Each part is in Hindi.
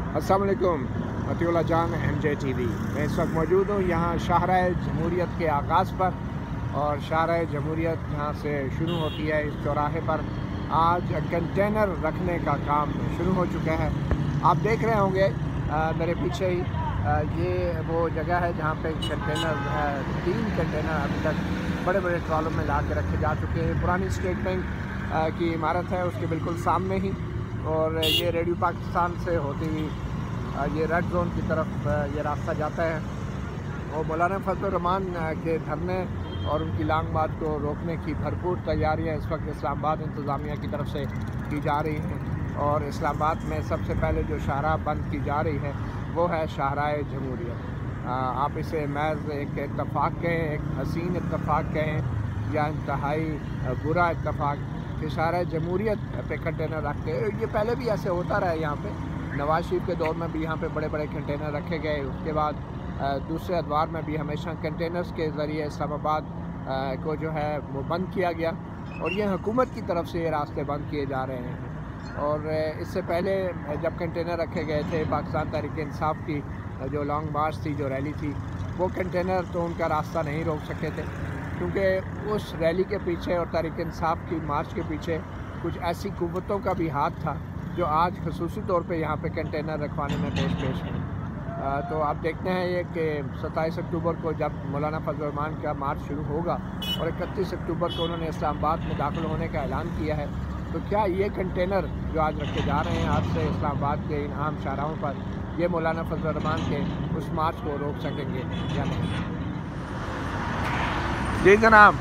अस्सलाम वालेकुम, अतीउल्लाह जान MJ TV। मैं इस वक्त मौजूद हूँ यहाँ शाहराह जमहूरियत के आगाज़ पर, और शाहराह जमहूरियत यहाँ से शुरू होती है। इस चौराहे पर आज कंटेनर रखने का काम शुरू हो चुका है। आप देख रहे होंगे मेरे पीछे ही ये वो जगह है जहाँ पे कंटेनर 3 कंटेनर अभी तक बड़े बड़े ट्रॉलों में ला के रखे जा चुके हैं। पुरानी स्टेट बैंक की इमारत है, उसके बिल्कुल सामने ही, और ये रेडियो पाकिस्तान से होती हुई ये रेड जोन की तरफ ये रास्ता जाता है। और मौलाना फजलुर रहमान के धरने और उनकी लॉन्ग मार्च को रोकने की भरपूर तैयारियां इस वक्त इस्लामाबाद इंतज़ामिया की तरफ से की जा रही हैं। और इस्लामाबाद में सबसे पहले जो शाहराह बंद की जा रही है वो है शाहराह जमहूरियत। आप इसे महज एक इत्तफ़ाक़ कहें, एक हसीन इत्तफ़ाक़ कहें, या इंतहाई बुरा इत्तफ़ाक़ कि शाहराह जमहूरियत पे कंटेनर रखते हैं। ये पहले भी ऐसे होता रहा है। यहाँ पे नवाज शरीफ के दौर में भी यहाँ पे बड़े बड़े कंटेनर रखे गए। उसके बाद दूसरे अदवार में भी हमेशा कंटेनर्स के ज़रिए इस्लामाबाद को जो है वो बंद किया गया, और ये हुकूमत की तरफ से ये रास्ते बंद किए जा रहे हैं। और इससे पहले जब कंटेनर रखे गए थे, पाकिस्तान तहरीक इंसाफ की जो लॉन्ग मार्च थी, जो रैली थी, वो कंटेनर तो उनका रास्ता नहीं रोक सके थे, क्योंकि उस रैली के पीछे और तहरीक इंसाफ की मार्च के पीछे कुछ ऐसी कुव्वतों का भी हाथ था जो आज खसूसी तौर पे यहाँ पे कंटेनर रखवाने में पेश हैं। तो आप देखते हैं ये कि 27 अक्टूबर को जब मौलाना फजलुर रहमान का मार्च शुरू होगा और 31 अक्टूबर को उन्होंने इस्लामाबाद में दाखिल होने का ऐलान किया है, तो क्या ये कंटेनर जो आज रखे जा रहे हैं आज से इस्लामाबाद के इन अहम शाहराहों पर, ये मौलाना फजलुर रहमान के उस मार्च को रोक सकेंगे या नहीं? जी जनाब,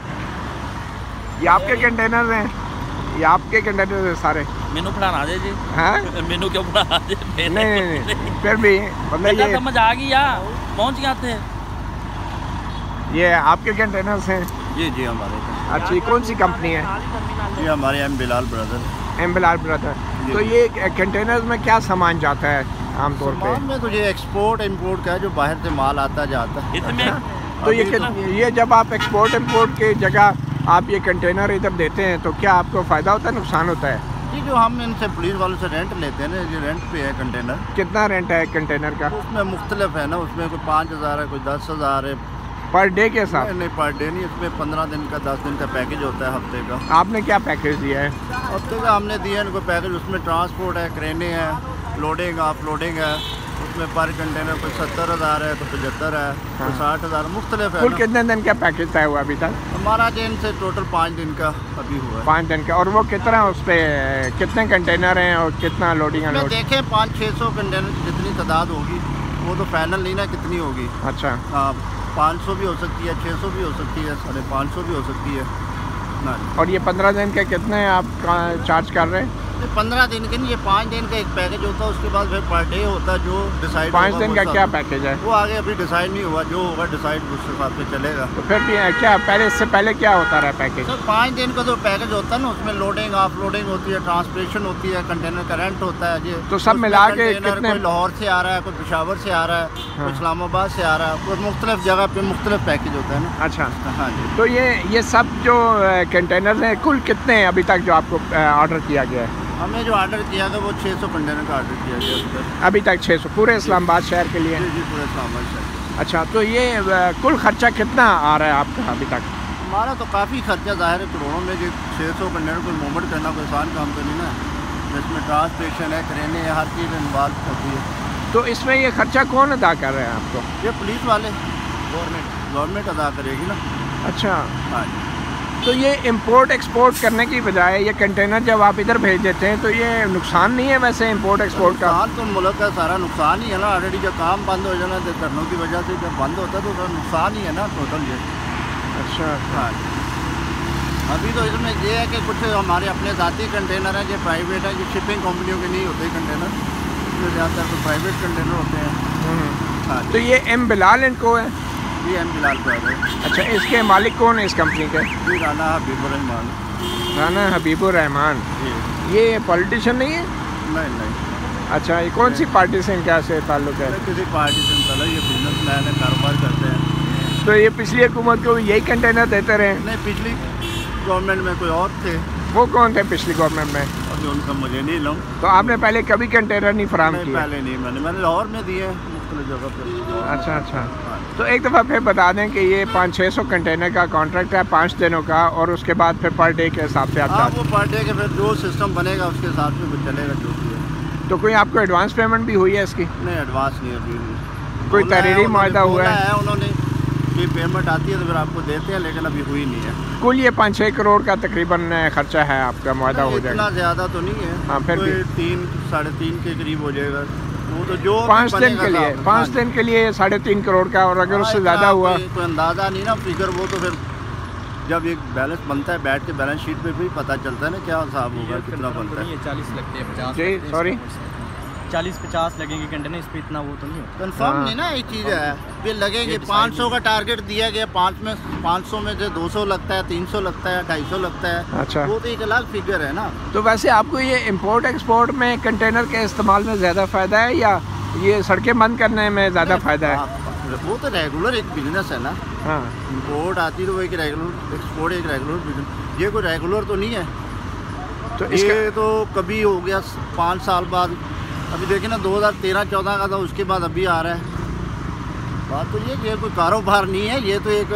ये आपके कंटेनर हैं? ये आपके कंटेनर हैं सारे? मेनू पढ़ाना दे जी। हैं? मेनू क्यों पढ़ा दे? नहीं, फिर भी मतलब ये समझ आ गई यार, पहुंच गया थे। ये आपके कंटेनर्स हैं? जी जी हमारे। अच्छा, ये कौन सी कंपनी है? ये हमारे M Bilal brother. M Bilal brother. तो ये कंटेनर्स में क्या सामान जाता है आमतौर पे? सामान में तो ये एक्सपोर्ट इम्पोर्ट का है, जो बाहर से माल आता जाता है। इसमें तो ये जब आप एक्सपोर्ट इम्पोर्ट की जगह आप ये कंटेनर इधर देते हैं, तो क्या आपको फ़ायदा होता है, नुकसान होता है? जी, जो हम इनसे पुलिस वालों से रेंट लेते हैं ना, ये रेंट पे है कंटेनर। कितना रेंट है कंटेनर का? उसमें मुख्तलिफ है ना, उसमें कोई 5,000 है, कोई 10,000 है। पर डे के साथ? नहीं, पर डे नहीं, इसमें 15 दिन का 10 दिन का पैकेज होता है हफ्ते का। आपने क्या पैकेज दिया है? हफ्ते का हमने दिया है इनको पैकेज। उसमें ट्रांसपोर्ट है, क्रेनें हैं, लोडिंग ऑफ लोडिंग है। उसमें पर कंटेनर कोई 70,000 है, तो 75 है, तो 60,000, मुख्तलिफ है। कुल कितने दिन का पैकेज तय हुआ अभी तक? हमारा दिन से टोटल 5 दिन का अभी हुआ है। 5 दिन का। और वो कितना, उस पर कितने कंटेनर हैं और कितना लोडिंग है? देखें 500-600 कंटेनर की जितनी तादाद होगी, वो तो फाइनल नहीं ना कितनी होगी। अच्छा। हाँ, 500 भी हो सकती है, 600 भी हो सकती है, 550 भी हो सकती है ना। और ये 15 दिन के कितने आप चार्ज कर रहे हैं? 15 दिन के नहीं, ये 5 दिन का एक पैकेज होता है। उसके बाद फिर पर डे होता है जो डिसाइड। 5 दिन का क्या पैकेज है? वो आगे अभी डिसाइड नहीं हुआ, जो होगा डिसाइड उस हिसाब से चलेगा। तो फिर भी क्या पहले, इससे पहले क्या होता रहा पैकेज? सर 5 दिन का जो पैकेज होता है ना, उसमें लोडिंग ऑफ लोडिंग होती है, ट्रांसपोर्टेशन होती है, कंटेनर का रेंट होता है। ये तो सब मिला के कितने? कोई लाहौर से आ रहा है, कोई पेशावर से आ रहा है, कोई इस्लामाबाद से आ रहा है, कोई मुख्तलिफ जगह पे मुख्तलिफ पैकेज होता है ना। अच्छा। हाँ जी। तो ये सब जो कंटेनर हैं, कुल कितने हैं अभी तक जो आपको ऑर्डर किया गया है? हमें जो ऑर्डर किया गया वो 600 कंटेनर का ऑर्डर किया गया अभी तक 600 पूरे इस्लामाबाद शहर के लिए? जी जी, पूरे इस्लामाबाद शहर। अच्छा, तो ये कुल खर्चा कितना आ रहा है आपका अभी तक? हमारा तो काफ़ी खर्चा ज़ाहिर है करोड़ों में। जो 600 कंटेनर को मूवमेंट करना कोई आसान काम तो नहीं ना, जिसमें ट्रांसपोर्टेशन है, क्रेनें है, हर चीज़ इन्वॉल्व होती है। तो इसमें ये खर्चा कौन अदा कर रहे हैं आपको? ये पुलिस वाले, गवर्नमेंट अदा करेगी ना। अच्छा। हाँ जी। तो ये इंपोर्ट एक्सपोर्ट करने की बजाय ये कंटेनर जब आप इधर भेज देते हैं, तो ये नुकसान नहीं है वैसे इंपोर्ट एक्सपोर्ट का? नुकसान तो मुल्क का सारा नुकसान ही है ना। ऑलरेडी जब काम बंद हो जाना, तो धरनों की वजह से जब बंद होता है तो उसका नुकसान ही है ना टोटल ये। अच्छा। हाँ, अभी तो इसमें ये है कि कुछ हमारे अपने ज़ाती कंटेनर हैं, जो प्राइवेट है, जो शिपिंग कंपनियों के नहीं होते कंटेनर, इसमें ज़्यादातर तो प्राइवेट कंटेनर होते हैं। हाँ, तो ये एम बिलाल इनको है? ये एम बिलाल का है। अच्छा, इसके मालिक कौन है इस कंपनी के? जी, राना हबीबुर रहमान। राना हबीबुर रहमान। जी। ये पॉलिटिशियन नहीं है? नहीं। अच्छा, ये कौन सी पार्टी से इनका से ताल्लुक है? किसी पार्टी से चला, ये बिजनेस मैन है, कारोबार करते हैं। तो ये पिछली हुकूमत को यही कंटेनर देते रहे? नहीं, पिछली गवर्नमेंट में कोई और थे। वो कौन थे पिछली गवर्नमेंट में? अभी उनका मुझे नहीं लूँ। तो आपने पहले कभी कंटेनर नहीं फराहम नहीं, किया? पहले नहीं, मैंने लाहौर में दिए हैं मुख्तलिफ जगह पर। अच्छा अच्छा। तो एक दफ़ा फिर बता दें कि ये 500-600 कंटेनर का कॉन्ट्रैक्ट है 5 दिनों का, और उसके बाद फिर पर डे के हिसाब से आप हाँ, वो पर डे के फिर जो सिस्टम बनेगा उसके हिसाब से वो चलेगा जो भी है। तो कोई आपको एडवांस पेमेंट भी हुई है इसकी? नहीं, एडवांस नहीं अभी नहीं। कोई तहरीरी मुआहदा हुआ है उन्होंने कि पेमेंट आती है तो फिर आपको देते हैं, लेकिन अभी हुई नहीं है। कुल ये 5-6 करोड़ का तकरीबन खर्चा है आपका, मुआहदा हो जाएगा? इतना ज़्यादा तो नहीं है। हाँ, फिर भी 3-3.5 के करीब हो जाएगा वो तो, जो 5 दिन के लिए 5 दिन के लिए 3.5 करोड़ का, और अगर उससे ज़्यादा हुआ कोई अंदाज़ा नहीं ना फिगर, वो तो फिर जब एक बैलेंस बनता है बैठ के बैलेंस शीट पे भी पता चलता है ना क्या हिसाब होगा, कितना बनता है। 40 लगते हैं, 50 जी सॉरी 40-50 लगेंगे कंटेनर, इस पे इतना वो तो नहीं होता। कंफर्म नहीं ना, एक चीज़ है फिर लगेंगे। 500 का टारगेट दिया गया, 500 में से 200 लगता है, 300 लगता है, 250 लगता है। अच्छा, वो तो एक अलग फिगर है ना। तो वैसे आपको ये इंपोर्ट एक्सपोर्ट में कंटेनर के इस्तेमाल में ज़्यादा फ़ायदा है या ये सड़कें बंद करने में ज़्यादा फ़ायदा है? वो तो रेगुलर एक बिजनेस है ना। हाँ, इंपोर्ट आती तो वो एक रेगुलर, एक्सपोर्ट एक रेगुलर बिजनेस। ये कोई रेगुलर तो नहीं है, तो ये तो कभी हो गया 5 साल बाद। अभी देखिए ना 2013-14 का था, उसके बाद अभी आ रहा है। बात तो ये कोई कारोबार नहीं है, ये तो एक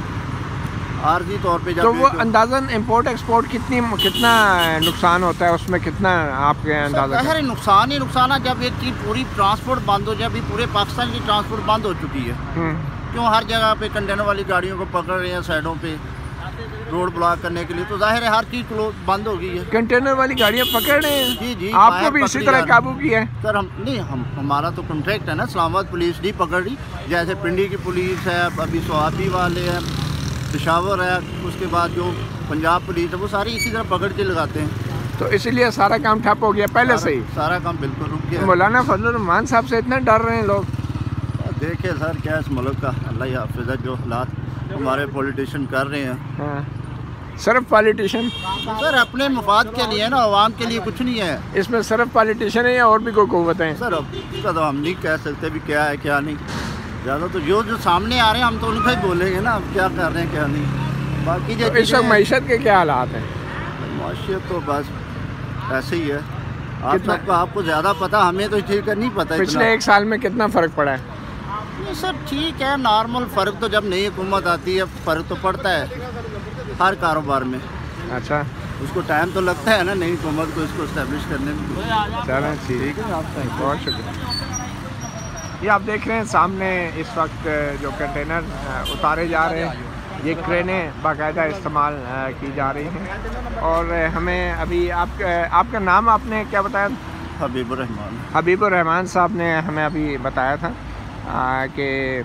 आर्जी तौर पे। तो वो अंदाज़न इंपोर्ट एक्सपोर्ट कितना नुकसान होता है उसमें, कितना आपके अंदाज़ा? है नुकसान ही नुकसान है। जब एक चीज़ पूरी ट्रांसपोर्ट बंद हो जाए, अभी पूरे पाकिस्तान की ट्रांसपोर्ट बंद हो चुकी है। क्यों हर जगह पे कंटेनर वाली गाड़ियों को पकड़ रहे हैं साइडों पे रोड ब्लॉक करने के लिए, तो जाहिर है हर चीज़ बंद हो गई है। कंटेनर वाली गाड़ियाँ पकड़ रहे हैं? जी जी, आपको भी इसी तरह काबू किया है? सर हमारा तो कॉन्ट्रैक्ट है ना, इस्लामाबाद पुलिस नहीं पकड़ रही। जैसे पिंडी की पुलिस है, अभी सोहाबी वाले हैं, पेशावर है, उसके बाद जो पंजाब पुलिस है, वो सारी इसी तरह पकड़ के लगाते हैं। तो इसीलिए सारा काम ठप हो गया पहले से ही? सारा काम बिल्कुल रुक गया। मौलाना फजलुर रहमान साहब से इतना डर रहे हैं लोग? देखिए सर, क्या इस मुल्क का अल्लाह ही हाफिज़ है, जो हालात हमारे पॉलिटिशियन कर रहे हैं। हाँ, सिर्फ पॉलिटिशियन? सर अपने मफाद के लिए ना, आवाम के लिए कुछ नहीं है। इसमें सिर्फ पॉलिटिशियन है या और भी कोई कुव्वतें हैं? सर अब इसका तो हम नहीं कह सकते भी क्या है क्या नहीं। ज़्यादा तो जो सामने आ रहे हैं हम तो उनका ही बोलेंगे ना, अब क्या कर रहे हैं क्या नहीं। बाकी जो इस वक्त मईशत के क्या हालात हैं? माशियत तो बस ऐसे ही है। आप सबको आपको ज़्यादा पता, हमें तो ठीक है नहीं पता। पिछले 1 साल में कितना फ़र्क पड़ा है? नहीं सर ठीक है, नॉर्मल फ़र्क तो जब नई हुकूमत आती है फ़र्क तो पड़ता है हर कारोबार में। अच्छा, उसको टाइम तो लगता है ना नई हुकूमत को इसको इस्टेब्लिश करने में। चलें ठीक है, आपका बहुत शुक्रिया। ये आप देख रहे हैं सामने इस वक्त जो कंटेनर उतारे जा रहे हैं, ये क्रेनें बाकायदा इस्तेमाल की जा रही हैं। और हमें अभी आपका नाम आपने क्या बताया? हबीबुर रहमान। हबीबुर रहमान साहब ने हमें अभी बताया था कि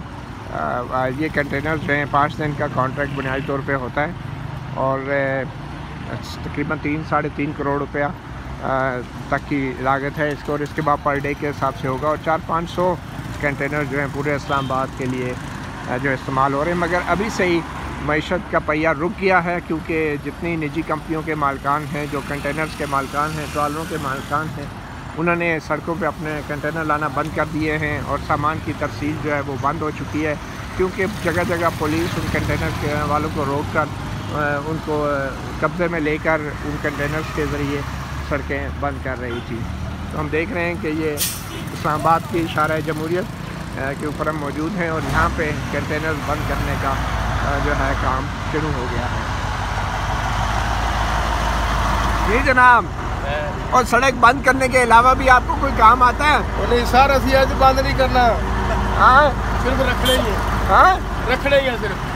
ये कंटेनर जो हैं 5 दिन का कॉन्ट्रैक्ट बुनियादी तौर पे होता है, और तकरीबन 3-3.5 करोड़ रुपया तक की लागत है इसको, और इसके बाद पर डे के हिसाब से होगा। और 400-500 कंटेनर जो हैं पूरे इस्लामाबाद के लिए जो इस्तेमाल हो रहे हैं। मगर अभी से ही मईशत का पहिया रुक गया है, क्योंकि जितनी निजी कंपनियों के मालिकान हैं, जो कंटेनर्स के मालिकान हैं, ट्रॉलरों के मालिकान हैं, उन्होंने सड़कों पे अपने कंटेनर लाना बंद कर दिए हैं, और सामान की तरसील जो है वो बंद हो चुकी है, क्योंकि जगह जगह पुलिस उन कंटेनर के वालों को रोक कर उनको कब्ज़े में लेकर उन कंटेनर्स के ज़रिए सड़कें बंद कर रही थी। तो हम देख रहे हैं कि ये इस्लामाबाद की शाहराह जमहूरियत के ऊपर हम मौजूद हैं, और यहाँ पे कंटेनर बंद करने का जो है काम शुरू हो गया है। जी जनाब, और सड़क बंद करने के अलावा भी आपको कोई काम आता है? नहीं सारा सियासी बंद नहीं करना। हाँ, सिर्फ रख लेंगे। हाँ, रख लेंगे सिर्फ।